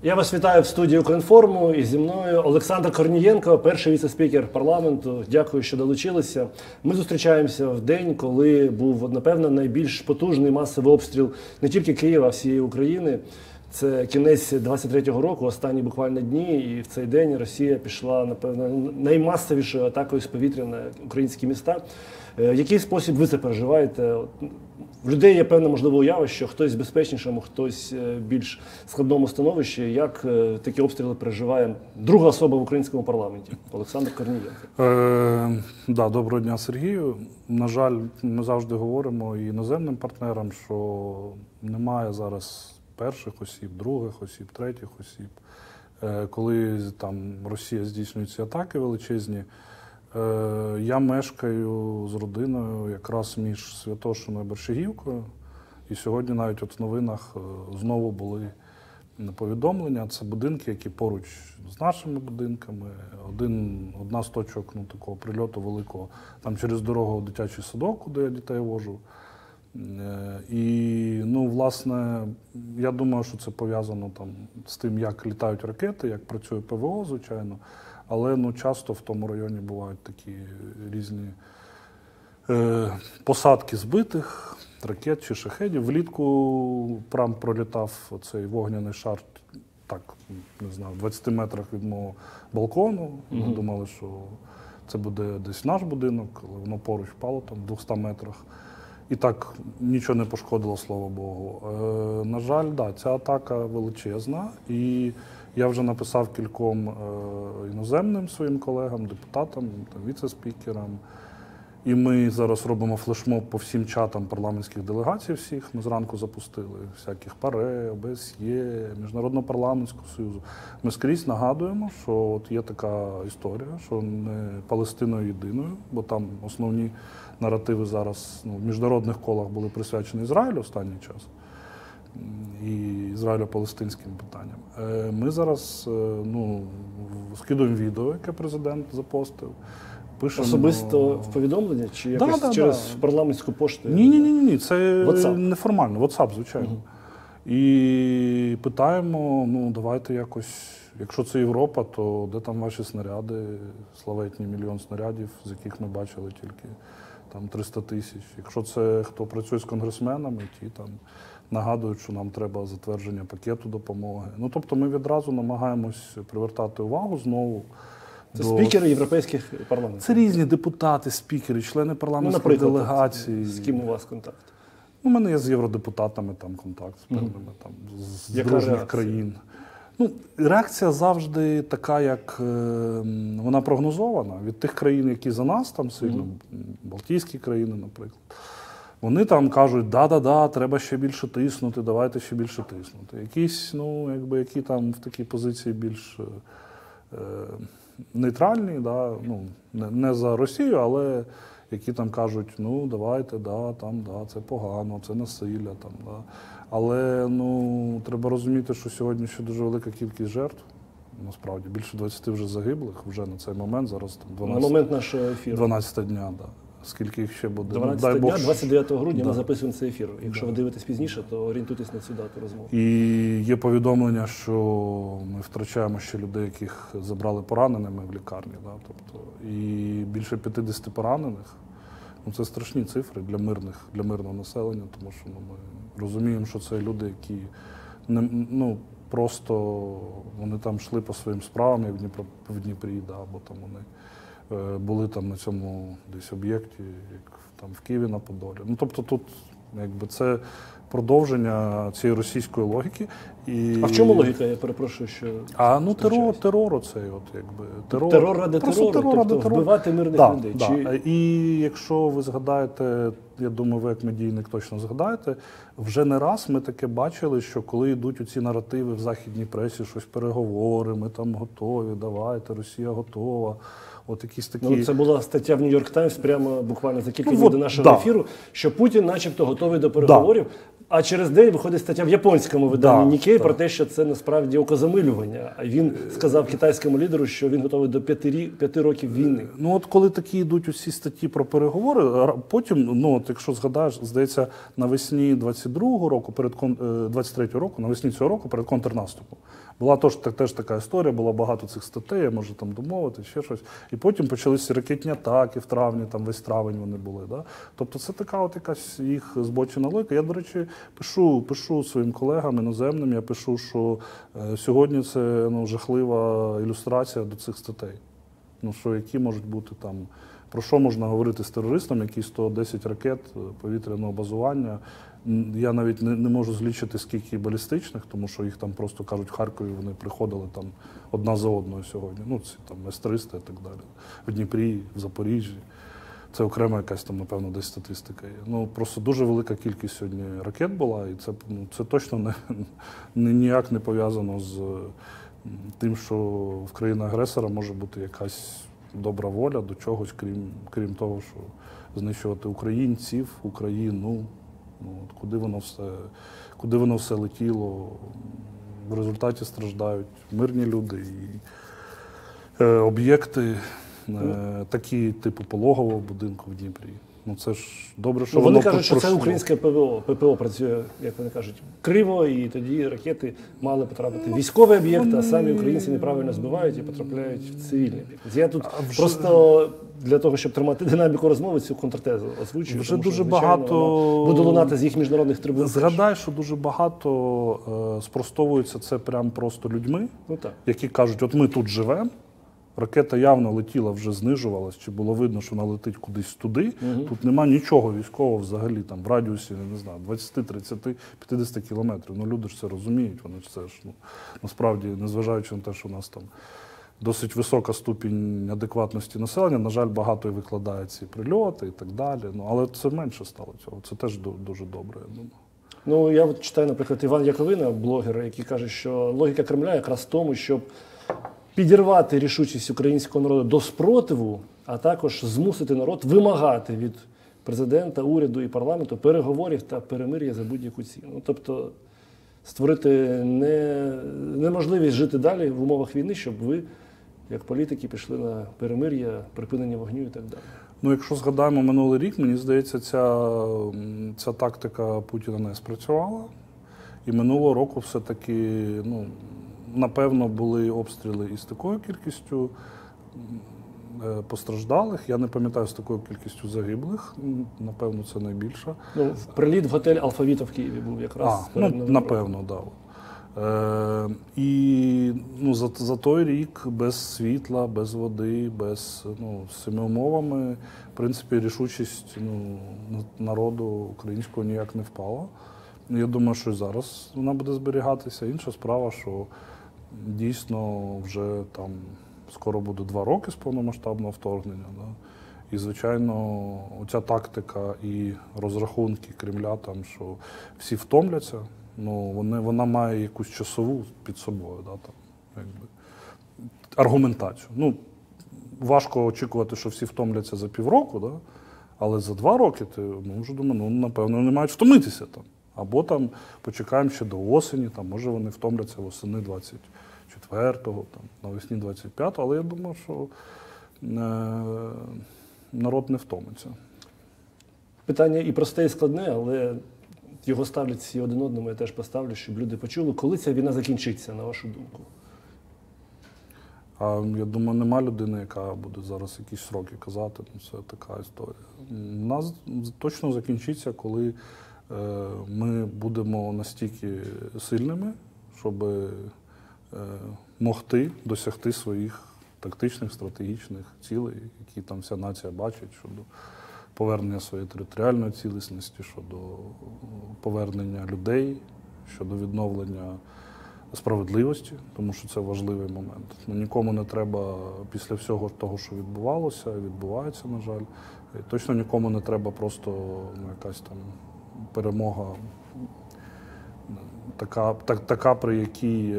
Я вас вітаю в студії «Укрінформу» і зі мною Олександр Корнієнко, перший віце-спікер парламенту. Дякую, що долучилися. Ми зустрічаємося в день, коли був, напевно, найбільш потужний масовий обстріл не тільки Києва, а всієї України. Це кінець 23-го року, останні буквально дні, і в цей день Росія пішла, напевно, наймасовішою атакою з повітря на українські міста. В який спосіб ви це переживаєте? В людей є певна, можливо, уява, що хтось в безпечнішому, хтось в більш складному становищі. Як такі обстріли переживає друга особа в українському парламенті? Олександр Корнієнко. Доброго дня, Сергію. На жаль, ми завжди говоримо і іноземним партнерам, що немає зараз перших осіб, других осіб, третіх осіб. Коли там Росія здійснює ці атаки величезні, я мешкаю з родиною якраз між Святошиною і Борщагівкою. І сьогодні навіть от в новинах знову були повідомлення. Це будинки, які поруч з нашими будинками. Одна з точок такого прильоту великого, там через дорогу дитячий садок, куди я дітей вожу. І, власне, я думаю, що це пов'язано там з тим, як літають ракети, як працює ПВО, звичайно. Але часто в тому районі бувають такі різні посадки збитих ракет чи шахедів. Влітку прям пролітав цей вогняний шар, так, не знаю, в 20 метрах від мого балкону. Ми думали, що це буде десь наш будинок, але воно поруч впало, там, в 200 метрах. І так нічого не пошкодило, слава Богу. На жаль, ця атака величезна. І я вже написав кільком іноземним своїм колегам, депутатам, віце-спікерам. І ми зараз робимо флешмоб по всім чатам парламентських делегацій всіх. Ми зранку запустили всяких ПАРЕ, ОБСЄ, Міжнародного парламентського союзу. Ми скрізь нагадуємо, що от є така історія, що не Палестиною єдиною, бо там основні наративи зараз в міжнародних колах були присвячені Ізраїлю останній час і ізраїльо-палестинським питанням. Ми зараз скидуємо відео, яке президент запостив. Пишемо... Особисто в повідомлення? Чи якось через парламентську пошту? Ні, це WhatsApp. Неформально, WhatsApp, звичайно. І питаємо, давайте якось, якщо це Європа, то де там ваші снаряди, славетні 1 мільйон снарядів, з яких ми бачили тільки там 300 тисяч. Якщо це хто працює з конгресменами, ті там нагадують, що нам треба затвердження пакету допомоги. Тобто ми відразу намагаємось привертати увагу знову. Це спікери європейських парламентів? Це різні депутати, спікери, члени парламентської делегації. З ким у вас контакт? У мене є з євродепутатами там контакт, з певними з дружніх країн. Реакція завжди така, як вона прогнозована від тих країн, які за нас там сильно, Балтійські країни, наприклад. Вони там кажуть, треба ще більше тиснути, давайте ще більше тиснути. Якісь, які там в такій позиції більш нейтральні, не за Росію, але які там кажуть, давайте, це погано, це насилля. Але треба розуміти, що сьогодні ще дуже велика кількість жертв. Насправді, більше 20 вже загиблих, вже на цей момент, зараз 12, на момент нашого ефіру. 12 дня, Скільки їх ще буде? 12 дня, 29 грудня ми записуємо цей ефір. Якщо ви дивитесь пізніше, то орієнтуйтесь на цю дату розмови. І є повідомлення, що ми втрачаємо ще людей, яких забрали пораненими в лікарні. І більше 50 поранених. Це страшні цифри для мирного населення, тому що ми розуміємо, що це люди, які просто вони там йшли по своїм справам, як в Дніпрі, або там вони були там на цьому десь об'єкті, як там в Києві на Подолі. Тобто тут це продовження цієї російської логіки. А в чому логіка, я перепрошую, що... Терор оцей, Терор ради терору, тобто вбивати мирних людей. І якщо ви згадаєте, я думаю, ви як медійник точно згадаєте, вже не раз ми таке бачили, що коли йдуть оці наративи в західній пресі, щось переговори, ми там готові, давайте, Росія готова. От якісь такі... Це була стаття в Нью-Йорк Таймс прямо буквально за кілька днів до нашого ефіру, що Путін начебто готовий до переговорів, а через день виходить стаття в японському виданні Нікей про те, що це насправді окозамилювання. А він сказав китайському лідеру, що він готовий до 5 років війни. От коли такі йдуть усі статті про переговори, потім, якщо згадаєш, здається, навесні 22-го року, 23-го року, навесні цього року, перед контрнаступом, Була теж така історія, було багато цих статей, я можу там домовити, ще щось. І потім почалися ракетні атаки в травні, там весь травень вони були. Да? Тобто це така от якась їх збочена логіка. Я, до речі, пишу своїм колегам іноземним, я пишу, що сьогодні це жахлива ілюстрація до цих статей. Що які можуть бути там, про що можна говорити з терористом, які 110 ракет повітряного базування. Я навіть не можу злічити, скільки балістичних, тому що їх там просто кажуть, в Харкові вони приходили там одна за одною сьогодні. Ці там С-300 і так далі. В Дніпрі, в Запоріжжі. Це окрема якась там, напевно, десь статистика є. Просто дуже велика кількість сьогодні ракет була, і це точно ніяк не пов'язано з тим, що в країни-агресора може бути якась добра воля до чогось, крім того, що знищувати українців, Україну. Куди воно все летіло, в результаті страждають мирні люди і об'єкти, такі типу пологового будинку в Дніпрі. Це ж добре, що вони кажуть, що це українське ППО працює, як вони кажуть, криво, і тоді ракети мали потрапити в військовий об'єкт, а самі українці неправильно збивають і потрапляють в цивільний об'єкт. Я тут просто для того, щоб тримати динаміку розмови, цю контртезу озвучую. Вже тому, дуже що, звичайно, багато буде лунати з їх міжнародних трибун. Згадай, що дуже багато спростовується це прям просто людьми, які кажуть, от ми тут живемо. Ракета явно летіла, вже знижувалась, чи було видно, що вона летить кудись туди. Тут нема нічого військового взагалі, там, в радіусі, не знаю, 20, 30, 50 кілометрів. Люди ж це розуміють, вони ж це ж, насправді, незважаючи на те, що у нас там досить висока ступінь адекватності населення, на жаль, багато і викладає ці прильоти і так далі. Але це менше стало цього, це теж дуже добре, я думаю. Я читаю, наприклад, Іван Яковина, блогер, який каже, що логіка Кремля якраз в тому, щоб підірвати рішучість українського народу до спротиву, а також змусити народ вимагати від президента, уряду і парламенту переговорів та перемир'я за будь-яку ціну. Тобто створити неможливість жити далі в умовах війни, щоб ви, як політики, пішли на перемир'я, припинення вогню і так далі. Якщо згадаємо минулий рік, мені здається, ця тактика Путіна не спрацювала. І минулого року все-таки, напевно, були обстріли із такою кількістю постраждалих. Я не пам'ятаю, з такою кількістю загиблих. Напевно, це найбільше. Приліт в готель «Алфавіта» в Києві був якраз. Напевно, так. І за той рік без світла, без води, з цими умовами, в принципі, рішучість народу українського ніяк не впала. Я думаю, що і зараз вона буде зберігатися. Інша справа, що дійсно вже там скоро буде 2 роки з повномасштабного вторгнення. Да? І, звичайно, оця тактика і розрахунки Кремля, там, що всі втомляться, вона має якусь часову під собою, да, там, аргументацію. Важко очікувати, що всі втомляться за півроку, да? Але за 2 роки ти вже думаю, напевно, не мають втомитися там. Або там почекаємо ще до осені, там, може вони втомляться восени 24-го, навесні 25-го, але я думаю, що народ не втомиться. Питання і просте, і складне, але його ставлять всі один одному, я теж поставлю, щоб люди почули. Коли ця війна закінчиться, на вашу думку? Я думаю, нема людини, яка буде зараз якісь сроки казати. Це така історія. У нас точно закінчиться, коли ми будемо настільки сильними, щоб могти досягти своїх тактичних, стратегічних цілей, які там вся нація бачить, щодо повернення своєї територіальної цілісності, щодо повернення людей, щодо відновлення справедливості, тому що це важливий момент. Нікому не треба після всього того, що відбувалося, і відбувається, на жаль, і точно нікому не треба просто якась там перемога така, при якій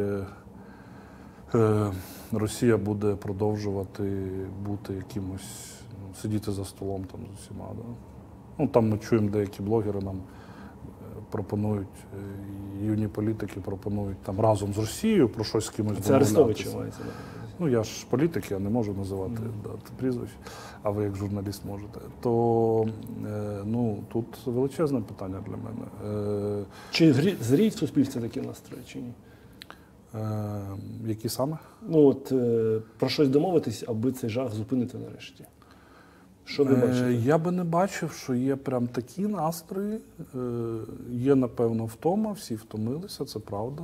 Росія буде продовжувати бути якимось, сидіти за столом там з усіма. Да? Там ми чуємо, деякі блогери нам пропонують, юні політики пропонують там разом з Росією про щось з кимось домовлятися. Це Арестовича мається. Я ж політик, я не можу називати прізвище, а ви як журналіст можете. То тут величезне питання для мене. Чи зріють в суспільстві такі настрої, чи ні? Які саме? Ну от про щось домовитись, аби цей жах зупинити нарешті. Що ви бачите? Я би не бачив, що є прям такі настрої. Є, напевно, втома, всі втомилися, це правда.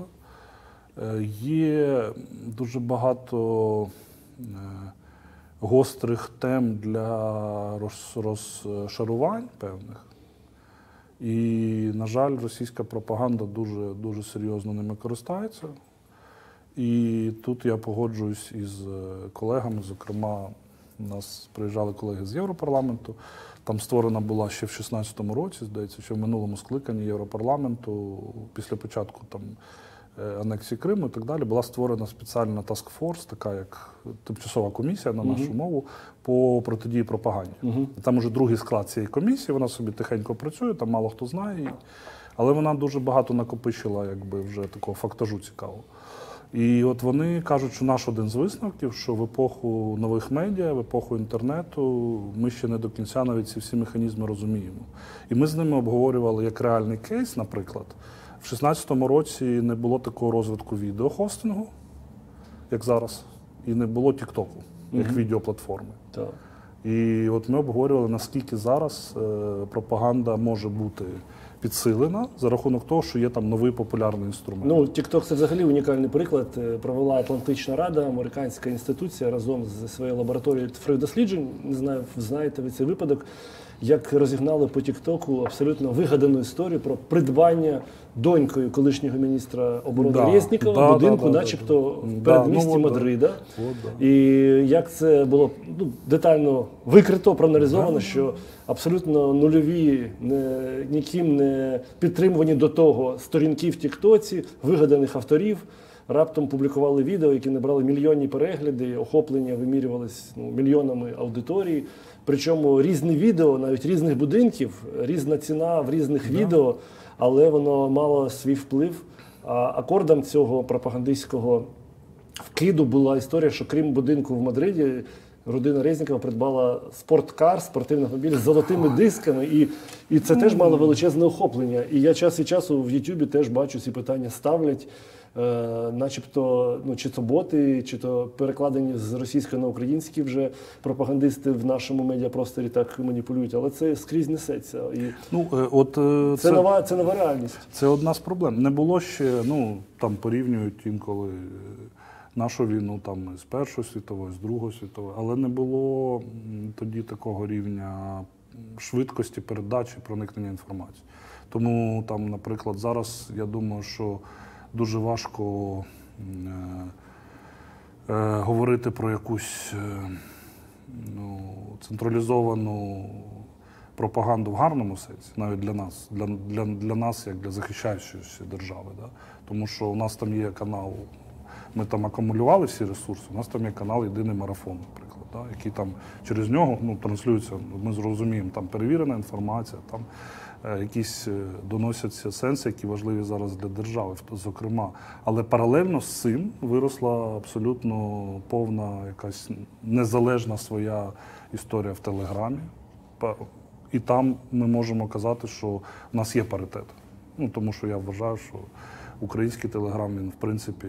Є дуже багато гострих тем для розшарувань певних. І, на жаль, російська пропаганда дуже серйозно ними користається. І тут я погоджуюсь із колегами, зокрема, у нас приїжджали колеги з Європарламенту, там створена була ще в 2016 році, здається, що в минулому скликанні Європарламенту, після початку там анексії Криму і так далі, була створена спеціальна таскфорс, така як тимчасова комісія на нашу мову по протидії пропаганді. Там уже другий склад цієї комісії, вона собі тихенько працює, там мало хто знає її, але вона дуже багато накопичила якби вже такого фактажу цікавого. І от вони кажуть, що наш один з висновків, що в епоху нових медіа, в епоху інтернету ми ще не до кінця навіть ці всі механізми розуміємо. І ми з ними обговорювали як реальний кейс, наприклад. В 2016 році не було такого розвитку відеохостингу, як зараз, і не було Тік-Току, як відеоплатформи. Так. І от ми обговорювали, наскільки зараз пропаганда може бути підсилена за рахунок того, що є там новий популярний інструмент. Ну, TikTok – це взагалі унікальний приклад. Провела Атлантична Рада, американська інституція, разом з своєю лабораторією цифрових досліджень. Не знаю, знаєте ви цей випадок, як розігнали по TikTok абсолютно вигадану історію про придбання донькою колишнього міністра оборони Резнікова будинку, начебто в передмісті Мадрida. І як це було детально викрито, проаналізовано, що абсолютно нульові, ніким не підтримувані до того сторінки в Тіктоці, вигаданих авторів, раптом публікували відео, які набрали мільйонні перегляди, охоплення вимірювалися мільйонами аудиторії. Причому різні відео, навіть різних будинків, різна ціна в різних відео, але воно мало свій вплив. А акордом цього пропагандистського вкиду була історія, що крім будинку в Мадриді, родина Резнікова придбала спорткар, спортивний автомобіль з золотими дисками, і це теж мало величезне охоплення. І я час від часу в Ютубі теж бачу, ці питання ставлять, начебто, чи то боти, чи то перекладені з російської на українські вже пропагандисти в нашому медіапросторі так маніпулюють, але це скрізь несеться. І це нова реальність. Це одна з проблем. Не було ще, там порівнюють інколи нашу війну там з Першої світової, з Другої світової, але не було тоді такого рівня швидкості передачі, проникнення інформації. Тому там, наприклад, зараз я думаю, що дуже важко говорити про якусь централізовану пропаганду в гарному сенсі, навіть для нас, для нас як для захищаючої держави. Да? Тому що у нас там є канал, ми там акумулювали всі ресурси, у нас там є канал «Єдиний марафон», наприклад, да? Який там через нього транслюється, ми зрозуміємо, там перевірена інформація, там якісь доносяться сенси, які важливі зараз для держави, зокрема. Але паралельно з цим виросла абсолютно повна якась незалежна своя історія в Телеграмі. І там ми можемо казати, що в нас є паритет. Тому що я вважаю, що український Телеграм, він в принципі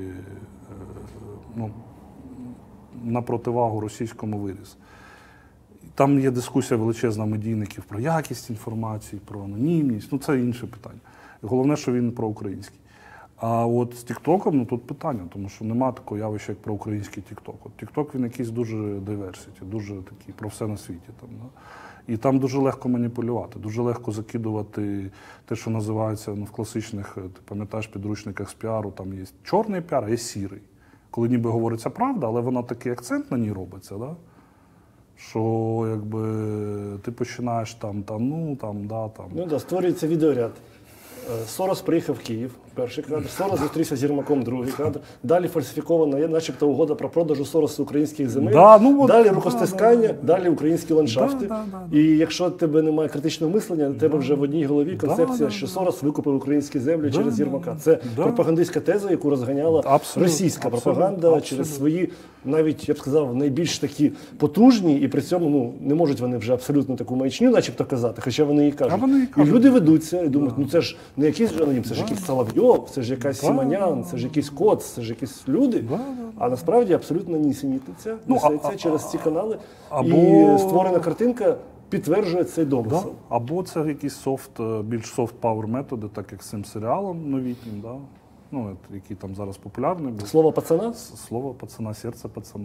на противагу російському виріс. Там є дискусія величезна медійників про якість інформації, про анонімність, це інше питання. Головне, що він проукраїнський. А от з Тік-Током, тут питання, тому що немає такого явища, як проукраїнський Тік-Ток. От Тік-Ток, він якийсь дуже diversity, дуже такий про все на світі. Там, да? І там дуже легко маніпулювати, дуже легко закидувати те, що називається в класичних, ти пам'ятаєш, підручниках з піару, там є чорний піар, а є сірий. Коли ніби говориться правда, але вона такий акцент на ній робиться, да? Що якби ти починаєш створюється відеоряд. Сорос приїхав в Київ, перший кадр. Сорос зустрівся з Єрмаком, другий кадр. Далі фальсифікована, начебто, угода про продажу Соросу українських земель. Далі рукостискання, далі українські ландшафти. І якщо в тебе немає критичного мислення, у тебе вже в одній голові концепція, що Сорос викупив українські землі через Єрмака. Це пропагандистська теза, яку розганяла російська пропаганда через свої, навіть, я б сказав, найбільш такі потужні, і при цьому не можуть вони вже абсолютно таку маячню, начебто, казати, хоча вони її кажуть. І люди ведуться і думають, це ж не якийсь анонім, це ж якийсь Соловйов Кисельов, це ж якась Сімонян, це ж якийсь Коц, це ж якісь люди, а насправді абсолютно нісенітниця несеться через ці канали. І створена картинка підтверджує цей домисел. Або це якісь більш софт-пауер методи, так як з цим серіалом новітнім, да? Ну, який там зараз популярний. Слово пацана? Слово пацана, серце пацана.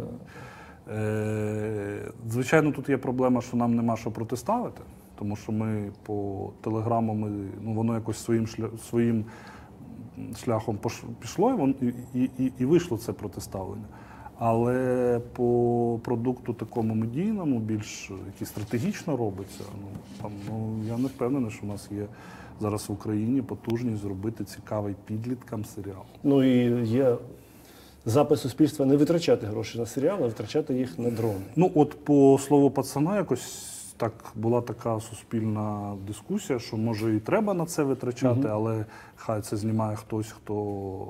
Звичайно, тут є проблема, що нам нема що протиставити, тому що ми по телеграму, воно якось своїм шляхом пішло і вийшло це протиставлення. Але по продукту такому медійному, більш який стратегічно робиться, я не впевнений, що у нас є зараз в Україні потужність зробити цікавий підліткам серіал. Ну і є запит суспільства не витрачати гроші на серіал, а витрачати їх на дрони. Ну от по слову пацана якось так була така суспільна дискусія, що може і треба на це витрачати, але хай це знімає хтось, хто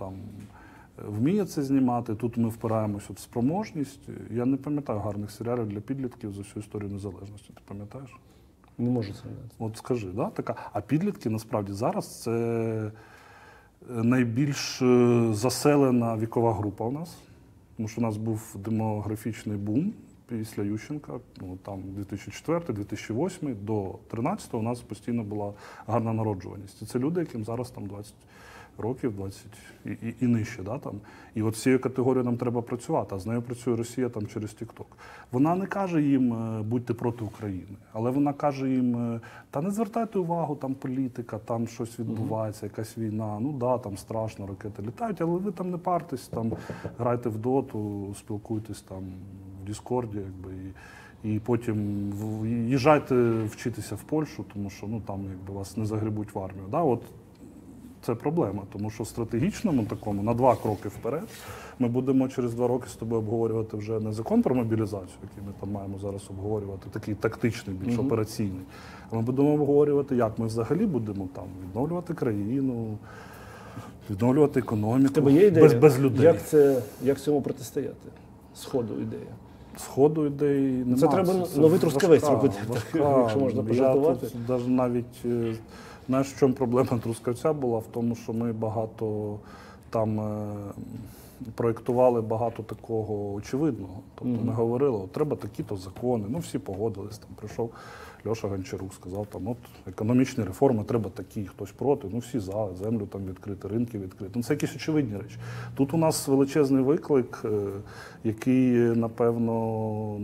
вміє це знімати. Тут ми впираємось в спроможність. Я не пам'ятаю гарних серіалів для підлітків за всю історію незалежності. Ти пам'ятаєш? Не можу згадати. От скажи, да, така. А підлітки насправді зараз це найбільш заселена вікова група у нас. Тому що у нас був демографічний бум після Ющенка, там 2004-2008 до 2013 у нас постійно була гарна народжуваність. І це люди, яким зараз там 20 років, 20 і нижче. Да, там. І от з цією категорією нам треба працювати, а з нею працює Росія там через TikTok. Вона не каже їм «будьте проти України», але вона каже їм «та не звертайте увагу, там політика, там щось відбувається, якась війна, ну да, там страшно, ракети літають, але ви там не партесь, там грайте в доту, спілкуйтесь там в Діскорді, якби, і потім їжджайте вчитися в Польщу, тому що там якби вас не загребуть в армію». Да, от це проблема, тому що в стратегічному такому, на 2 кроки вперед, ми будемо через 2 роки з тобою обговорювати вже не закон про мобілізацію, який ми там маємо зараз обговорювати, такий тактичний, більш операційний, а ми будемо обговорювати, як ми взагалі будемо там відновлювати країну, відновлювати економіку. В тебе є ідея, без людей. Як цьому протистояти? Сходу ідея. Сходу ідеї немає. Це треба новий Трускавець робити, якщо можна пожартувати. Навіть, знаєш, в чому проблема Трускавця була? В тому, що ми багато там проєктували багато такого очевидного. Тобто ми говорили, треба такі-то закони, всі погодились. Там прийшов Льоша Гончарук, сказав, там, от економічні реформи треба такі, хтось проти, всі за, землю там відкрити, ринки відкрити. Це якісь очевидні речі. Тут у нас величезний виклик, який, напевно,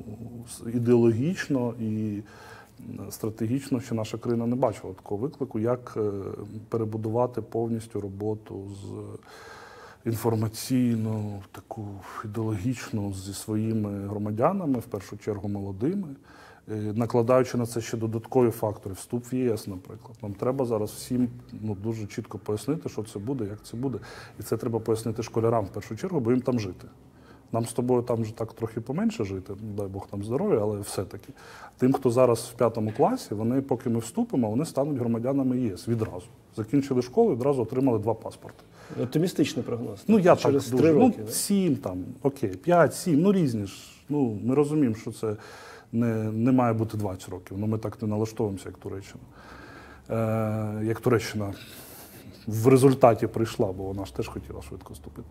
ідеологічно і стратегічно ще наша країна не бачила такого виклику, як перебудувати повністю роботу з інформаційну, таку ідеологічну зі своїми громадянами, в першу чергу молодими, накладаючи на це ще додаткові фактори. Вступ в ЄС, наприклад. Нам треба зараз всім дуже чітко пояснити, що це буде, як це буде. І це треба пояснити школярам в першу чергу, бо їм там жити. Нам з тобою там вже так трохи поменше жити, дай Бог нам здоров'я, але все-таки. Тим, хто зараз в 5 класі, вони, поки ми вступимо, вони стануть громадянами ЄС відразу. Закінчили школу і одразу отримали 2 паспорти. Оптимістичний прогноз. Я через так дуже. 3 роки. 7, там, окей, 5, 7, різні ж. Ми розуміємо, що це не має бути 20 років. Ми так не налаштовуємося, як Туреччина. Як Туреччина в результаті прийшла, бо вона ж теж хотіла швидко вступити.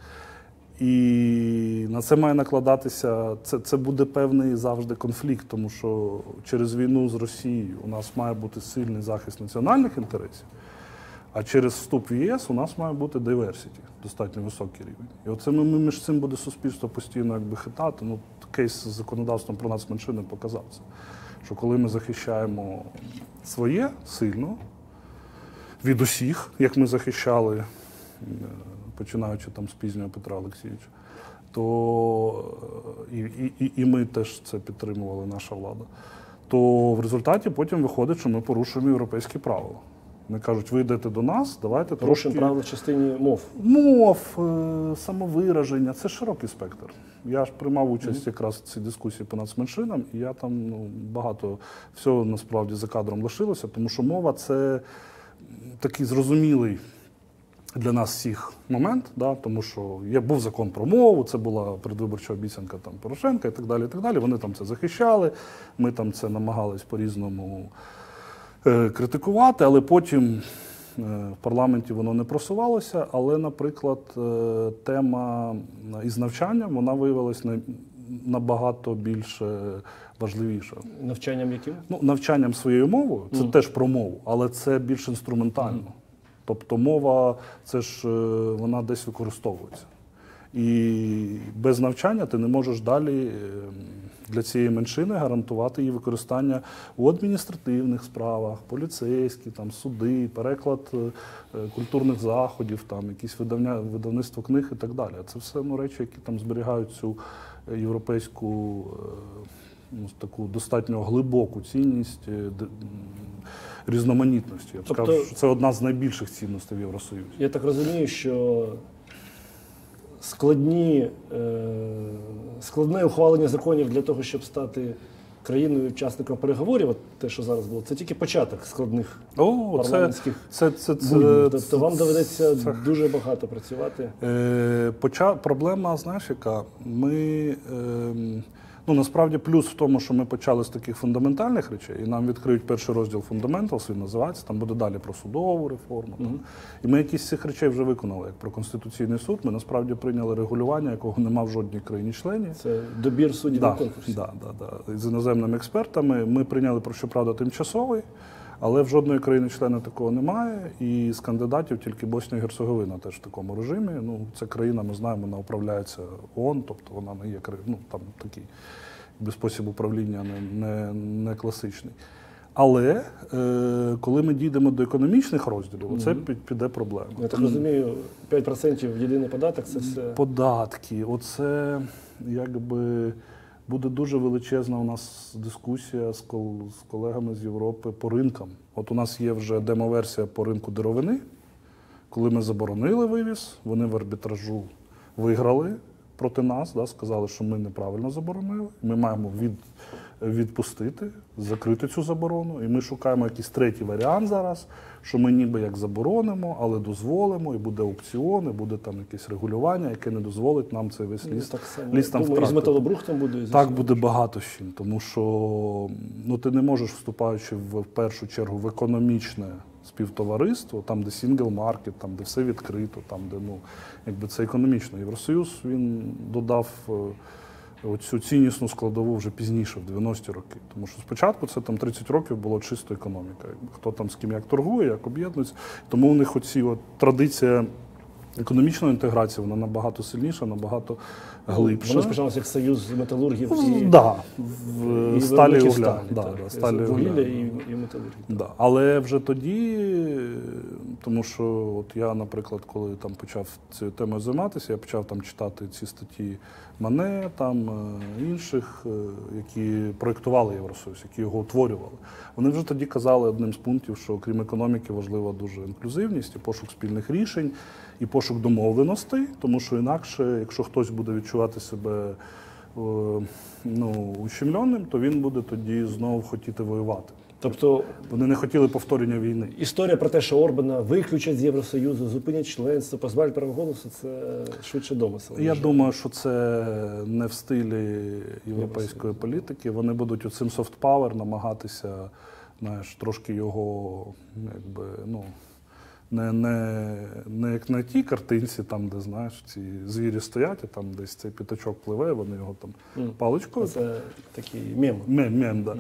І на це має накладатися, це буде певний завжди конфлікт, тому що через війну з Росією у нас має бути сильний захист національних інтересів, а через вступ в ЄС у нас має бути diversity, достатньо високий рівень. І оце між цим буде суспільство постійно хитати. Кейс з законодавством про нацменшини показав це, що коли ми захищаємо своє сильно від усіх, як ми захищали, починаючи там з пізнього Петра Олексійовича, то і ми теж це підтримували, наша влада, то в результаті потім виходить, що ми порушуємо європейські правила. Вони кажуть, ви йдете до нас, давайте порушуємо правила в частині мов. Мов, самовираження, це широкий спектр. Я ж приймав участь якраз в цій дискусії по нацменшинам, і я там багато всього насправді за кадром лишилося, тому що мова – це такий зрозумілий для нас всіх момент, да, тому що був закон про мову, це була передвиборча обіцянка там, Порошенка і так далі, і так далі. Вони там це захищали, ми там це намагались по-різному критикувати, але потім В парламенті воно не просувалося, але, наприклад, тема із навчанням, вона виявилася набагато більш важливіша. Навчанням яким? Ну, навчанням своєю мовою, це теж про мову, але це більш інструментально. Тобто мова, це ж вона десь використовується. І без навчання ти не можеш далі для цієї меншини гарантувати її використання у адміністративних справах, поліцейські, там, суди, переклад культурних заходів, там, якісь видавництво книг і так далі. Це все речі, які там зберігають цю європейську таку достатньо глибоку цінність різноманітності. Я б сказав, що це одна з найбільших цінностей в Євросоюзі. Я так розумію, що складне ухвалення законів для того, щоб стати країною-учасником переговорів, от те, що зараз було, це тільки початок складних парламентських буднів. Тобто вам доведеться дуже багато працювати. Проблема, знаєш, яка? Насправді плюс в тому, що ми почали з таких фундаментальних речей, і нам відкриють перший розділ Fundamentals, він називається, там буде далі про судову реформу. І ми якісь з цих речей вже виконали, як про Конституційний суд. Ми насправді прийняли регулювання, якого нема в жодній країні-члені. Це добір суддів на конкурсі. Так. З іноземними експертами. Ми прийняли, про щоправда, тимчасовий, але в жодної країни-члена такого немає. І з кандидатів тільки Боснія і Герцеговина теж в такому режимі. Це країна, ми знаємо, вона управляється ООН, тобто вона не є там такий спосіб управління не класичний. Але коли ми дійдемо до економічних розділів, оце піде проблема. Я так розумію, 5% єдиний податок – це все… Податки, оце якби… Буде дуже величезна у нас дискусія з колегами з Європи по ринкам. От у нас є вже демоверсія по ринку деревини. Коли ми заборонили вивіз, вони в арбітражу виграли проти нас, сказали, що ми неправильно заборонили. Ми маємо відпустити, закрити цю заборону. І ми шукаємо якийсь третій варіант зараз, що ми ніби як заборонимо, але дозволимо, і буде аукціон, і буде там якесь регулювання, яке не дозволить нам цей весь ліс там втратити. І з металобрухтом буде? Так буде багато з чим, тому що ти не можеш, вступаючи в першу чергу в економічне співтовариство, там, де сінгл-маркет, там, де все відкрито, там, де це економічно. Євросоюз, він додав оцю ціннісну складову вже пізніше, в 90-ті роки. Тому що спочатку це там 30 років було чисто економіка. Хто там з ким як торгує, як об'єднується. Тому у них традиція економічної інтеграції, вона набагато сильніша, набагато глибша. Воно спочалося як союз металургів і сталі і угля. Вугілля і металургів. Але вже тоді, тому що я, наприклад, коли там почав цією темою займатися, я почав там читати ці статті Мане, інших, які проєктували Євросоюз, які його утворювали. Вони вже тоді казали одним з пунктів, що крім економіки важлива дуже інклюзивність і пошук спільних рішень, і пошук домовленостей, тому що інакше, якщо хтось буде відчувати себе ущемленим, то він буде тоді знову хотіти воювати. Тобто вони не хотіли повторення війни. Історія про те, що Орбана виключать з Євросоюзу, зупинять членство, позбавлять права голосу, це швидше домисел. Я думаю, що це не в стилі європейської політики. Вони будуть оцим софт-пауер намагатися, трошки його, не як на тій картинці, там, де, ці звірі стоять, і там десь цей п'ятачок пливе, вони його там паличкою. Це такий мем. Мем, да.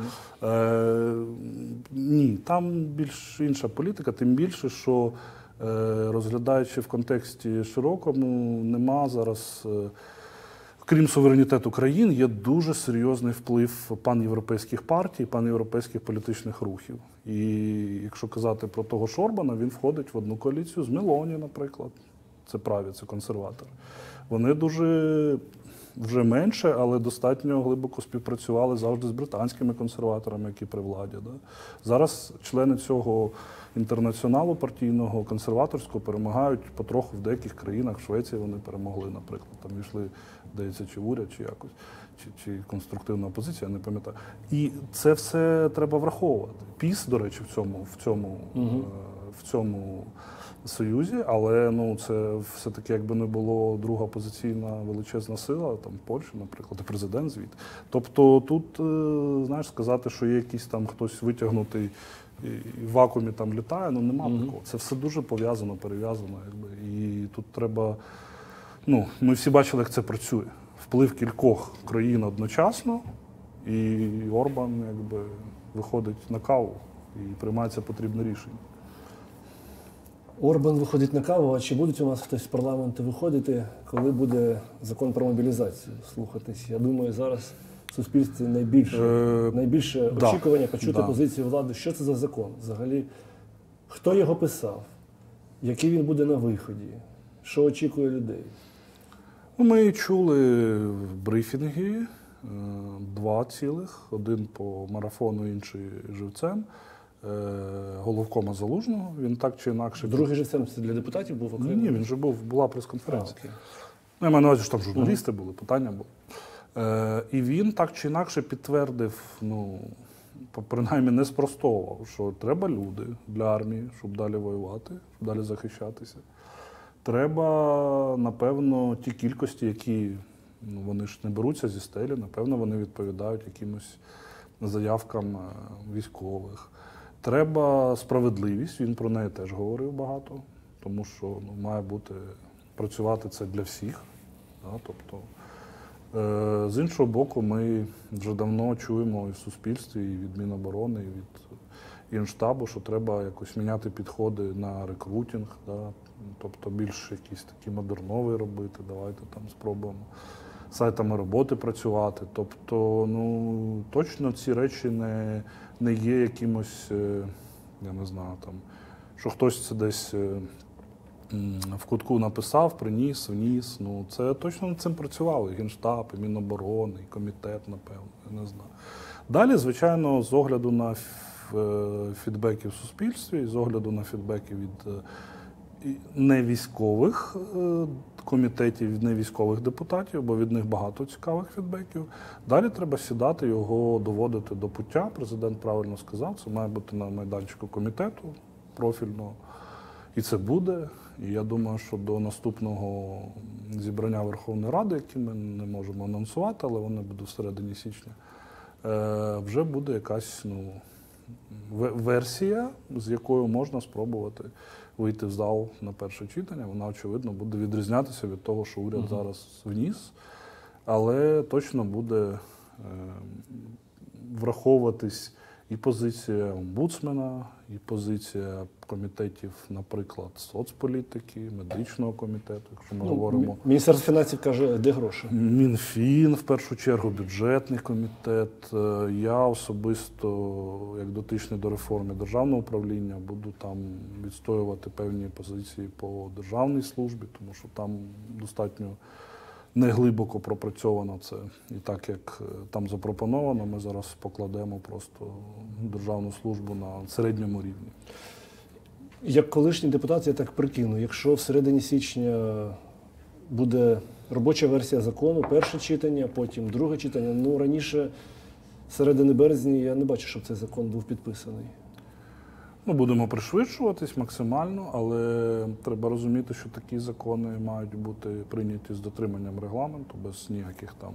Ні, там більш інша політика, тим більше, що розглядаючи в контексті широкому, нема зараз, крім суверенітету країн, є дуже серйозний вплив панєвропейських партій, панєвропейських політичних рухів. І якщо казати про того ж Орбана, він входить в одну коаліцію з Мелоні, наприклад. Це праві, це консерватори. Вони дуже вже менше, але достатньо глибоко співпрацювали завжди з британськими консерваторами, які при владі. Да? Зараз члени цього інтернаціоналу партійного, консерваторського перемагають потроху в деяких країнах. В Швеції вони перемогли, наприклад. Там йшли, здається, чи в уряд, чи якось, чи конструктивна опозиція, я не пам'ятаю. І це все треба враховувати. ПІС, до речі, в цьому Союзі, але це все-таки, якби не було друга опозиційна величезна сила, там Польща, наприклад, і президент звідти. Тобто тут, сказати, що є якийсь там хтось витягнутий і в вакуумі там літає, ну нема такого. Це все дуже пов'язано, перев'язано. І тут треба, ми всі бачили, як це працює. Вплив кількох країн одночасно, і Орбан виходить на каву і приймається потрібне рішення. Орбан виходить на каву, а чи будуть у нас хтось з парламенту виходити, коли буде закон про мобілізацію слухатись? Я думаю, зараз в суспільстві найбільше очікування почути позицію влади. Що це за закон взагалі? Хто його писав? Який він буде на виході? Що очікує людей? Ми чули брифінги, два цілих, один по марафону, інший живцем. Головкома Залужного, він так чи інакше... Другий живцем це для депутатів був окремо? Ні, він же була прес-конференція. Я маю на увазі, що там журналісти були, питання були. І він так чи інакше підтвердив, принаймні не спростовував, що треба люди для армії, щоб далі воювати, щоб далі захищатися. Треба, напевно, ті кількості, які, вони ж не беруться зі стелі, напевно, вони відповідають якимось заявкам військових. Треба справедливість, він про неї теж говорив багато, тому що має працювати це для всіх. Тобто, з іншого боку, ми вже давно чуємо і в суспільстві, і від Міноборони, і від Генштабу, що треба якось міняти підходи на рекрутинг, тобто більш якісь такі модернові робити, давайте там спробуємо сайтами роботи працювати. Тобто, точно ці речі не є якимось, я не знаю, що хтось це десь в кутку написав, приніс, вніс. Це точно над цим працювали. І Генштаб, і Міноборони, і комітет, напевно, я не знаю. Далі, звичайно, з огляду на фідбеки в суспільстві, і з огляду на фідбеки від невійськових комітетів, від невійськових депутатів, бо від них багато цікавих фідбеків. Далі треба сідати, його доводити до пуття. Президент правильно сказав, це має бути на майданчику комітету профільного. І це буде. І я думаю, що до наступного зібрання Верховної Ради, яке ми не можемо анонсувати, але воно буде всередині січня, вже буде якась версія, з якою можна спробувати вийти в зал на перше читання. Вона, очевидно, буде відрізнятися від того, що уряд зараз вніс, але точно буде враховуватись і позиція омбудсмена, і позиція комітетів, наприклад, соцполітики, медичного комітету, якщо ми говоримо. Міністерство фінансів каже, де гроші? Мінфін, в першу чергу, бюджетний комітет. Я особисто, як дотичний до реформи державного управління, буду там відстоювати певні позиції по державній службі, тому що там достатньо неглибоко пропрацьовано це. І так, як там запропоновано, ми зараз покладемо просто державну службу на середньому рівні. Як колишній депутат, я так прикину, якщо в середині січня буде робоча версія закону, перше читання, потім друге читання, раніше, середини березня, я не бачу, щоб цей закон був підписаний. Будемо пришвидшуватись максимально, але треба розуміти, що такі закони мають бути прийняті з дотриманням регламенту, без ніяких там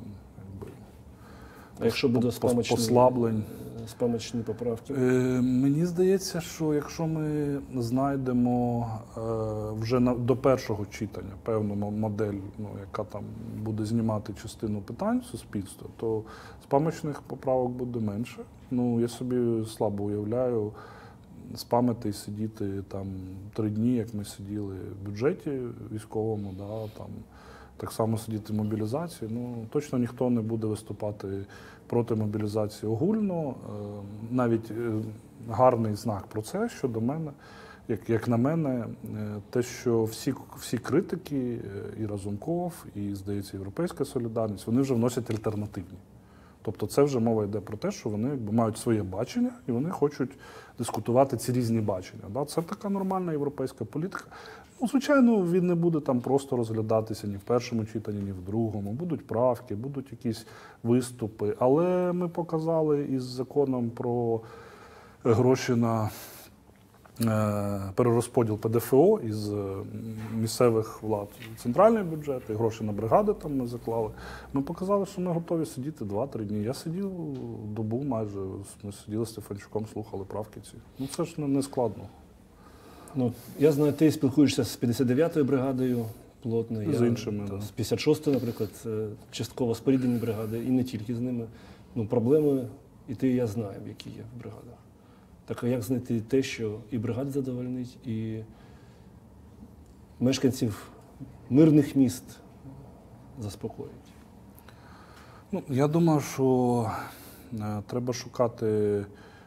А якщо буде послаблень. Спамочні поправки? Мені здається, що якщо ми знайдемо вже до першого читання певну модель, яка там буде знімати частину питань суспільства, то спамочних поправок буде менше. Я собі слабо уявляю спамити і сидіти там 3 дні, як ми сиділи в бюджеті військовому, так само сидіти в мобілізації. Точно ніхто не буде виступати проти мобілізації огульно. Навіть гарний знак про це щодо мене, як на мене, те, що всі критики, і Разумков, і, здається, Європейська солідарність, вони вже вносять альтернативні. Тобто це вже мова йде про те, що вони мають своє бачення і вони хочуть дискутувати ці різні бачення. Це така нормальна європейська політика. Звичайно, він не буде там просто розглядатися ні в першому читанні, ні в другому. Будуть правки, будуть якісь виступи. Але ми показали із законом про гроші на перерозподіл ПДФО із місцевих влад в центральний бюджет, і гроші на бригади там ми заклали. Ми показали, що ми готові сидіти 2-3 дні. Я сидів добу майже, ми сиділи з Стефанчуком, слухали правки ці. Ну це ж не складно. Ну, я знаю, ти спілкуєшся з 59-ю бригадою плотно, І з іншими, та, да. з 56-ю, наприклад, частково споріднені бригади, і не тільки з ними. Ну, проблеми і ти, і я знаю, які є в бригадах. Так а як знайти те, що і бригад задовольнить, і мешканців мирних міст заспокоїть? Ну, я думаю, що треба шукати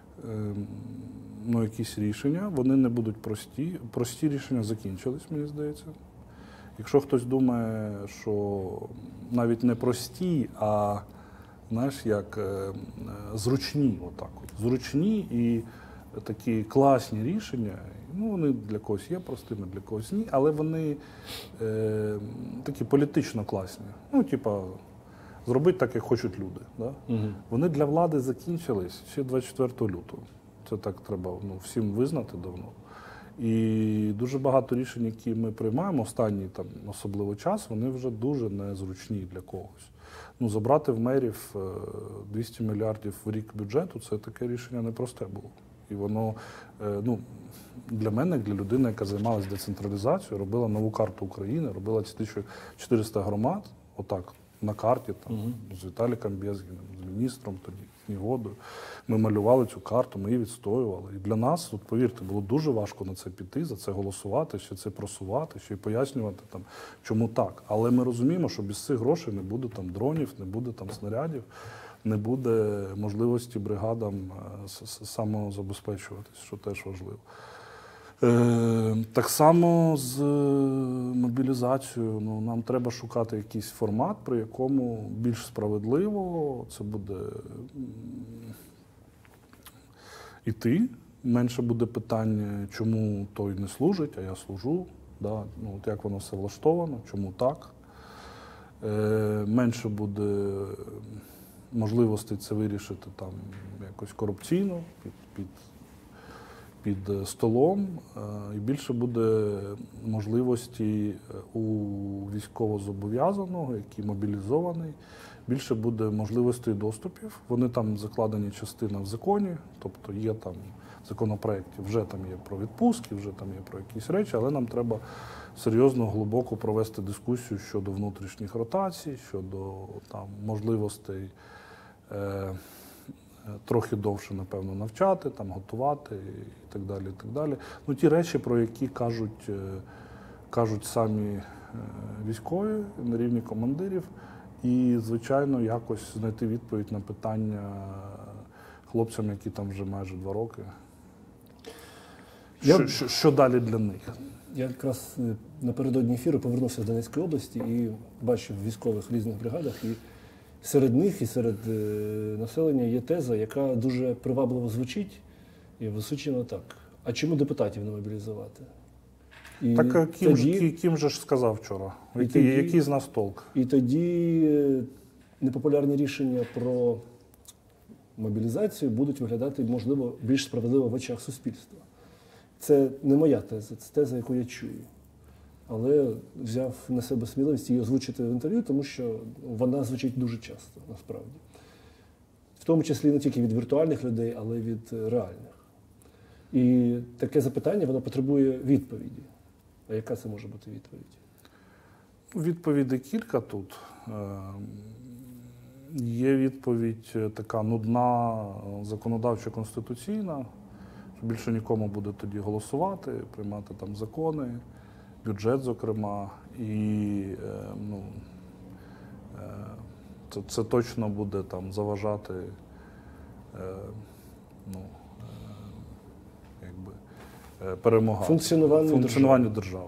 якісь рішення. Вони не будуть прості. Прості рішення закінчились, мені здається. Якщо хтось думає, що навіть не прості, а знаєш, як зручні, отак от. Зручні і такі класні рішення, ну вони для когось є простими, для когось ні, але вони такі політично класні. Ну, типа, зробити так, як хочуть люди. Да? Угу. Вони для влади закінчились ще 24 лютого. Це так треба всім визнати давно. І дуже багато рішень, які ми приймаємо останній там особливо час, вони вже дуже незручні для когось. Ну, забрати в мерів 200 мільярдів в рік бюджету – це таке рішення непросте було. І воно, ну, для мене, як для людини, яка займалася децентралізацією, робила нову карту України, робила ці 1400 громад, отак, на карті, там, з Віталіком Безгіним, з міністром тоді, з Нігодою. Ми малювали цю карту, ми її відстоювали. І для нас, от, повірте, було дуже важко на це піти, за це голосувати, ще це просувати, ще й пояснювати, там, чому так. Але ми розуміємо, що без цих грошей не буде там дронів, не буде там снарядів, не буде можливості бригадам самозабезпечуватись, що теж важливо. Так само з мобілізацією. Ну, нам треба шукати якийсь формат, при якому більш справедливо це буде іти. Менше буде питань, чому той не служить, а я служу. Да? Ну, от як воно все влаштовано, чому так. Менше буде можливостей це вирішити там якось корупційно, під столом, і більше буде можливості у військовозобов'язаного, який мобілізований, більше буде можливостей доступів. Вони там закладені частина в законі, тобто є там законопроекти, вже там є про відпустки, вже там є про якісь речі, але нам треба серйозно, глибоко провести дискусію щодо внутрішніх ротацій, щодо там можливостей трохи довше, напевно, навчати, там, готувати і так далі. І так далі. Ну, ті речі, про які кажуть самі військові на рівні командирів, і, звичайно, якось знайти відповідь на питання хлопцям, які там вже майже 2 роки. Що далі для них? Я якраз напередодні ефіру повернувся з Донецької області і бачив військових в різних бригадах. І серед них і серед населення є теза, яка дуже привабливо звучить, і височено так. А чому депутатів не мобілізувати? І так Кім же ж сказав вчора? Який з нас толк? І тоді непопулярні рішення про мобілізацію будуть виглядати, можливо, більш справедливо в очах суспільства. Це не моя теза, це теза, яку я чую. Але взяв на себе сміливість її озвучити в інтерв'ю, тому що вона звучить дуже часто, насправді. В тому числі не тільки від віртуальних людей, але й від реальних. І таке запитання, воно потребує відповіді. А яка це може бути відповідь? Відповідей кілька тут. Є відповідь така нудна, законодавчо-конституційна, що більше нікому буде тоді голосувати, приймати там закони, бюджет, зокрема, і це точно буде там заважати перемагати. Функціонуванню держави.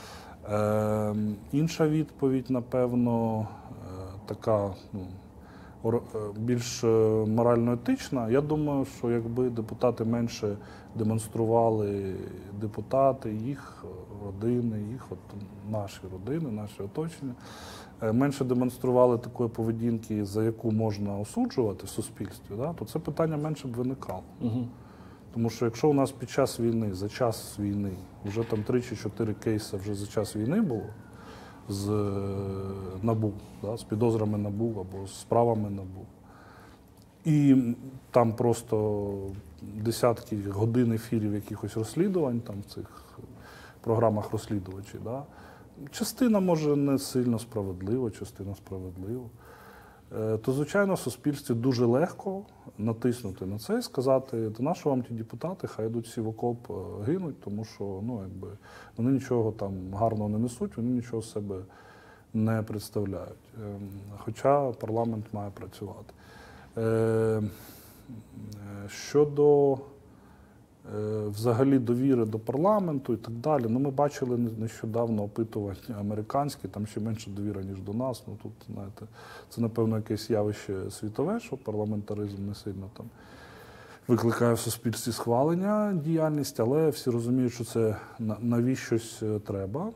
Інша відповідь, напевно, така більш морально-етична. Я думаю, що якби депутати менше демонстрували, їх родини, наші родини, наші оточення, менше демонстрували такої поведінки, за яку можна осуджувати в суспільстві, да, то це питання менше б виникало. Угу. Тому що якщо у нас під час війни, за час війни, вже там 3 чи 4 кейси вже за час війни було з НАБУ, да, з підозрами НАБУ або з справами НАБУ, і там просто десятки годин ефірів якихось розслідувань там в цих програмах розслідувачів, да, частина може не сильно справедливо, частина справедливо, то, звичайно, в суспільстві дуже легко натиснути на це і сказати, то нащо вам ті депутати, хай йдуть всі в окоп, гинуть, тому що вони нічого там гарного не несуть, вони нічого з себе не представляють. Хоча парламент має працювати. Щодо взагалі довіри до парламенту і так далі, ми бачили нещодавно опитування американські, там ще менше довіра, ніж до нас. Тут, знаєте, це, напевно, якесь явище світове, що парламентаризм не сильно там викликає в суспільстві схвалення діяльність, але всі розуміють, що це навіщось треба.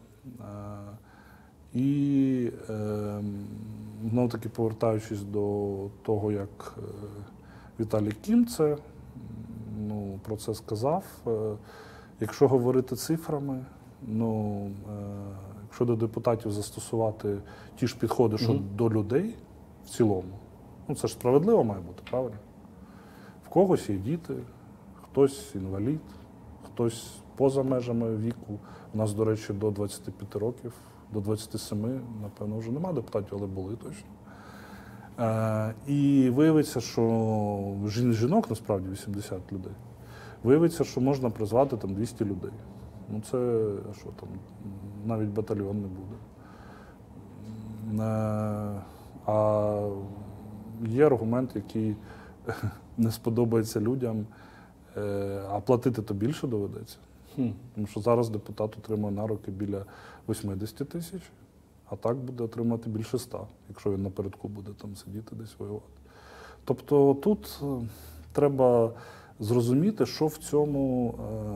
І знов-таки повертаючись до того, як Віталій Кім про це сказав, якщо говорити цифрами, якщо до депутатів застосувати ті ж підходи, що до людей в цілому, це ж справедливо має бути, правильно? В когось є діти, хтось інвалід, хтось поза межами віку. У нас, до речі, до 25 років, до 27, напевно, вже немає депутатів, але були точно. І виявиться, що жінок насправді 80 людей. Виявиться, що можна призвати там 200 людей. Це що там, навіть батальйон не буде. А є аргумент, який не сподобається людям, а платити то більше доведеться. Тому що зараз депутат отримує на руки біля 80 тисяч, а так буде отримати більше 100, якщо він напередку буде там сидіти десь воювати. Тобто тут треба зрозуміти, що в цьому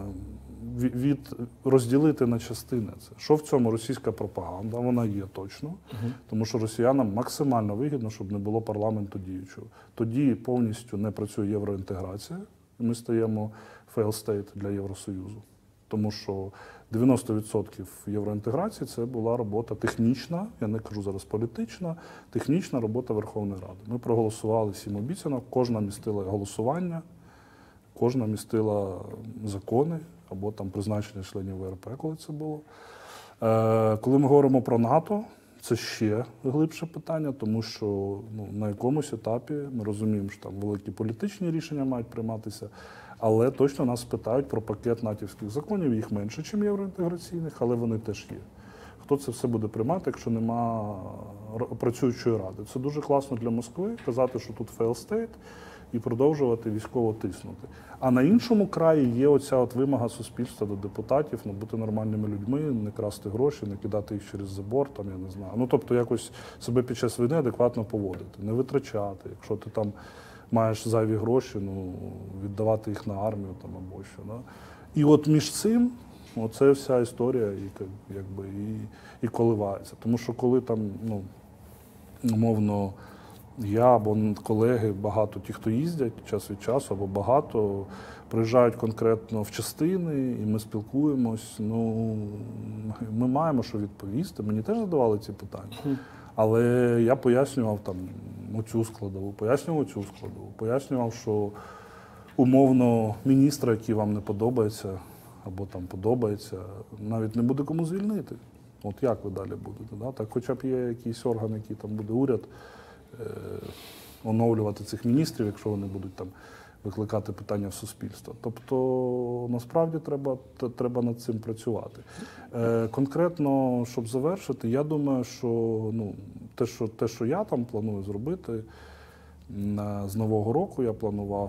розділити на частини це. Що в цьому російська пропаганда, вона є точно, тому що росіянам максимально вигідно, щоб не було парламенту діючого. Тоді повністю не працює євроінтеграція, і ми стаємо fail state для Євросоюзу. Тому що 90% євроінтеграції це була робота технічна, я не кажу зараз політична, технічна робота Верховної Ради. Ми проголосували 7 обіцянок, кожна містила голосування, кожна містила закони або там призначення членів ВРП, коли це було. Коли ми говоримо про НАТО, це ще глибше питання, тому що на якомусь етапі ми розуміємо, що там великі політичні рішення мають прийматися, але точно нас питають про пакет натівських законів, їх менше, ніж євроінтеграційних, але вони теж є. Хто це все буде приймати, якщо нема працюючої ради? Це дуже класно для Москви казати, що тут fail state, і продовжувати військово тиснути. А на іншому краї є оця вимога суспільства до депутатів, бути нормальними людьми, не красти гроші, не кидати їх через забор, там, я не знаю. Тобто якось себе під час війни адекватно поводити, не витрачати. Якщо ти там маєш зайві гроші, віддавати їх на армію там, або що. Да? І от між цим оце вся історія і коливається. Тому що коли там, умовно, я або колеги, багато ті, хто їздять час від часу, або багато, приїжджають конкретно в частини, і ми спілкуємось. Ми маємо що відповісти. Мені теж задавали ці питання. Але я пояснював там оцю складову, пояснював, що умовно міністра, який вам не подобається, або там подобається, навіть не буде кому звільнити. От як ви далі будете? Да? Так хоча б є якийсь орган, який там буде уряд, оновлювати цих міністрів, якщо вони будуть там викликати питання в суспільство. Тобто, насправді, треба над цим працювати. Конкретно, щоб завершити, я думаю, що те, що я там планую зробити, з Нового року я планував,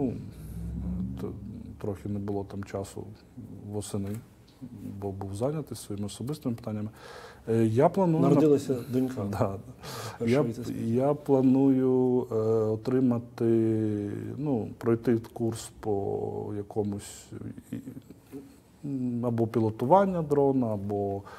трохи не було там часу восени, бо був зайнятий своїми особистими питаннями. Я планую... Народилася донька. Да. Я планую отримати, пройти курс по якомусь або пілотування дрона, або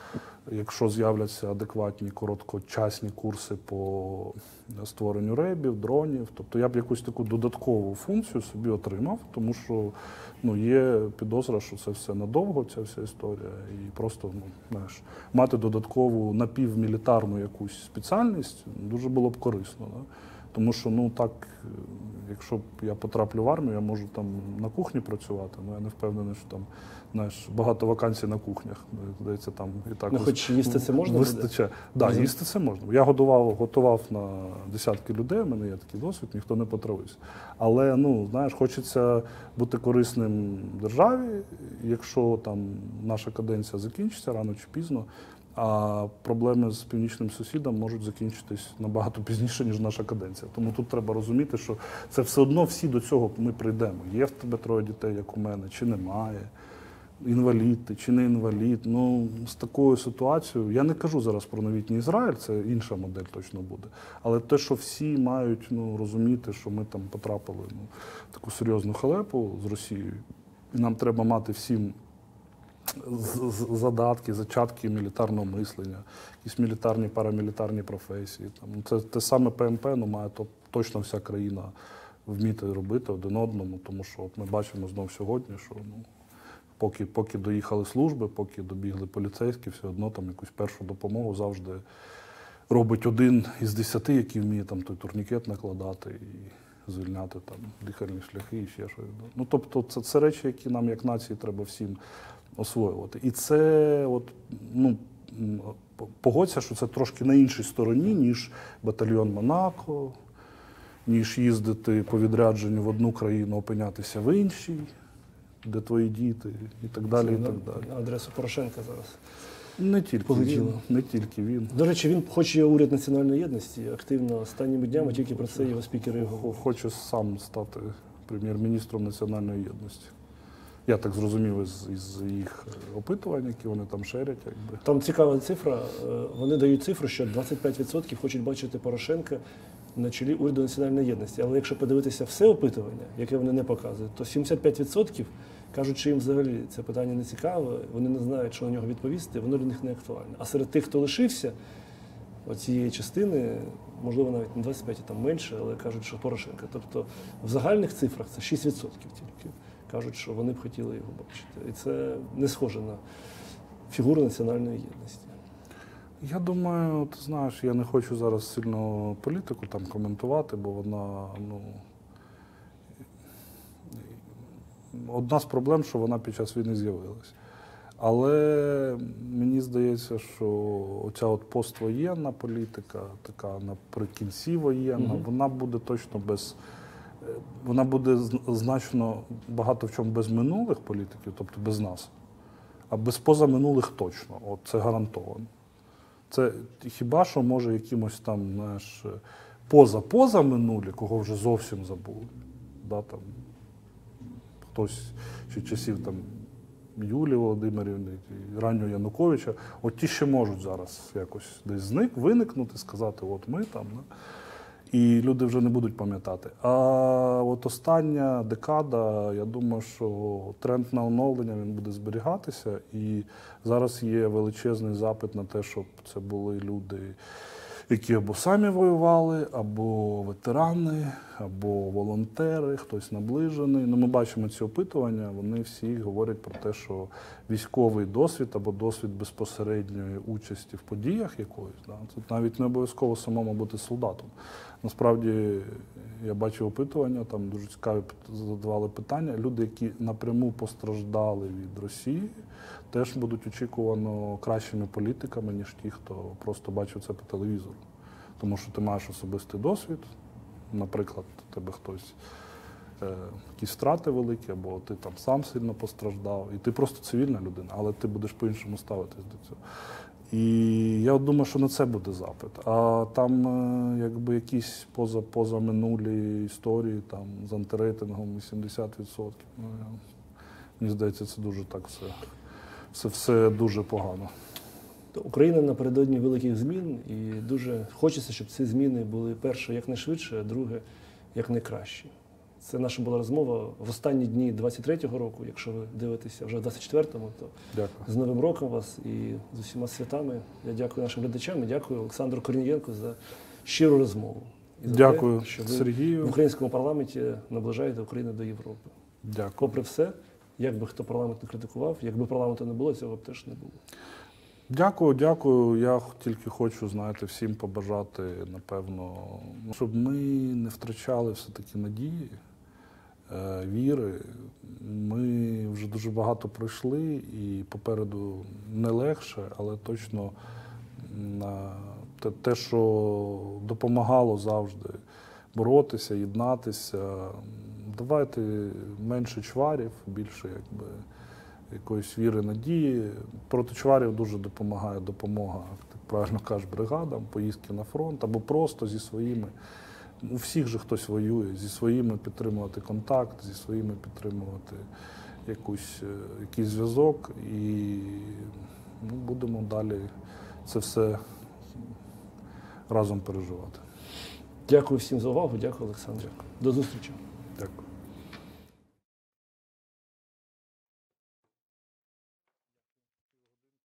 Якщо з'являться адекватні короткочасні курси по створенню ребів, дронів, тобто я б якусь таку додаткову функцію собі отримав, тому що є підозра, що це все надовго, ця вся історія, і просто знаєш, мати додаткову напівмілітарну якусь спеціальність дуже було б корисно. Да? Тому що, так, якщо б я потраплю в армію, я можу там на кухні працювати, але я не впевнений, що там, знаєш, багато вакансій на кухнях. Здається, там і так хоч їсти це можна вистачає. Так, їсти це можна. Я готував на десятки людей, у мене є такий досвід, ніхто не потравився. Але, знаєш, хочеться бути корисним державі, якщо там наша каденція закінчиться рано чи пізно, а проблеми з північним сусідом можуть закінчитись набагато пізніше, ніж наша каденція. Тому тут треба розуміти, що це все одно всі до цього ми прийдемо. Є в тебе 3 дітей, як у мене, чи немає, інвалід ти, чи не інвалід. З такою ситуацією, я не кажу зараз про новітній Ізраїль, це інша модель точно буде. Але те, що всі мають розуміти, що ми там потрапили в таку серйозну халепу з Росією, і нам треба мати всім задатки, зачатки мілітарного мислення, якісь мілітарні, парамілітарні професії. Це те саме ПМП, має точно вся країна вміти робити один одному, тому що ми бачимо знов сьогодні, що поки доїхали служби, поки добігли поліцейські, все одно там якусь першу допомогу завжди робить 1 із 10, який вміє там той турнікет накладати і звільняти там дихальні шляхи і ще щось. Тобто це речі, які нам як нації треба всім освоювати. І це, погодься, що це трошки на іншій стороні, ніж батальйон Монако, ніж їздити по відрядженню в одну країну, опинятися в іншій, де твої діти, і так далі, і так далі. На адресу Порошенка зараз. Не тільки він. До речі, він хоче уряд національної єдності активно останніми днями, тільки про це його спікери говорять. Хоче сам стати прем'єр-міністром національної єдності. Я так зрозумів із їх опитувань, які вони там шерять. Там цікава цифра. Вони дають цифру, що 25% хочуть бачити Порошенка на чолі уряду національної єдності. Але якщо подивитися все опитування, яке вони не показують, то 75% кажуть, що їм взагалі це питання не цікаве, вони не знають, що на нього відповісти, воно для них не актуальне. А серед тих, хто лишився оцієї частини, можливо, навіть не 25, а там менше, але кажуть, що Порошенка. Тобто в загальних цифрах це 6% тільки. Кажуть, що вони б хотіли його бачити. І це не схоже на фігуру національної єдності. Я думаю, ти знаєш, я не хочу зараз сильно політику там коментувати, бо вона, одна з проблем, що вона під час війни з'явилась. Але мені здається, що оця от поствоєнна політика, така наприкінці воєнна, вона буде точно вона буде значно багато в чому без минулих політиків, тобто без нас, а без позаминулих точно. От це гарантовано. Це хіба що може якимось там, знаєш, поза минулі, кого вже зовсім забули. Да, там, хтось ще часів там Юлії Володимирівни, раннього Януковича, от ті ще можуть зараз якось десь виникнути, сказати, от ми там. Да? І люди вже не будуть пам'ятати. А от остання декада, я думаю, що тренд на оновлення він буде зберігатися. І зараз є величезний запит на те, щоб це були люди, які або самі воювали, або ветерани, або волонтери, хтось наближений. Ми бачимо ці опитування, вони всі говорять про те, що військовий досвід або досвід безпосередньої участі в подіях якоїсь, це навіть не обов'язково самому бути солдатом. Насправді, я бачив опитування, там дуже цікаві задавали питання. Люди, які напряму постраждали від Росії, теж будуть очікувано кращими політиками, ніж ті, хто просто бачив це по телевізору. Тому що ти маєш особистий досвід, наприклад, у тебе хтось, якісь втрати великі, або ти там сам сильно постраждав, і ти просто цивільна людина, але ти будеш по-іншому ставитись до цього. І я думаю, що на це буде запит. А там якби якісь позаминулі історії там, з антирейтингом 80%. Мені здається, це дуже так все дуже погано. Україна напередодні великих змін, і дуже хочеться, щоб ці зміни були, перше, якнайшвидше, а друге, якнайкраще. Це наша була розмова в останні дні 23-го року. Якщо ви дивитеся вже в 24-му, то Дякую. з Новим роком вас і з усіма святами. Я дякую нашим глядачам і дякую Олександру Корнієнку за щиру розмову. І за Дякую, те, що ви Сергію. в українському парламенті наближаєте Україну до Європи. Дякую. Попри все, як би хто парламент не критикував, якби парламенту не було, цього б теж не було. Дякую, дякую. Я тільки хочу, знаєте, всім побажати, напевно, щоб ми не втрачали все-таки надії, віри. Ми вже дуже багато пройшли і попереду не легше, але точно те, що допомагало завжди боротися, єднатися. Давайте менше чварів, більше якоїсь віри, надії. Проти чварів дуже допомагає допомога, так правильно кажеш, бригадам, поїздки на фронт або просто зі своїми. У всіх же хтось воює, зі своїми підтримувати контакт, зі своїми підтримувати якийсь зв'язок. І будемо далі це все разом переживати. Дякую всім за увагу. Дякую, Олександр. До зустрічі.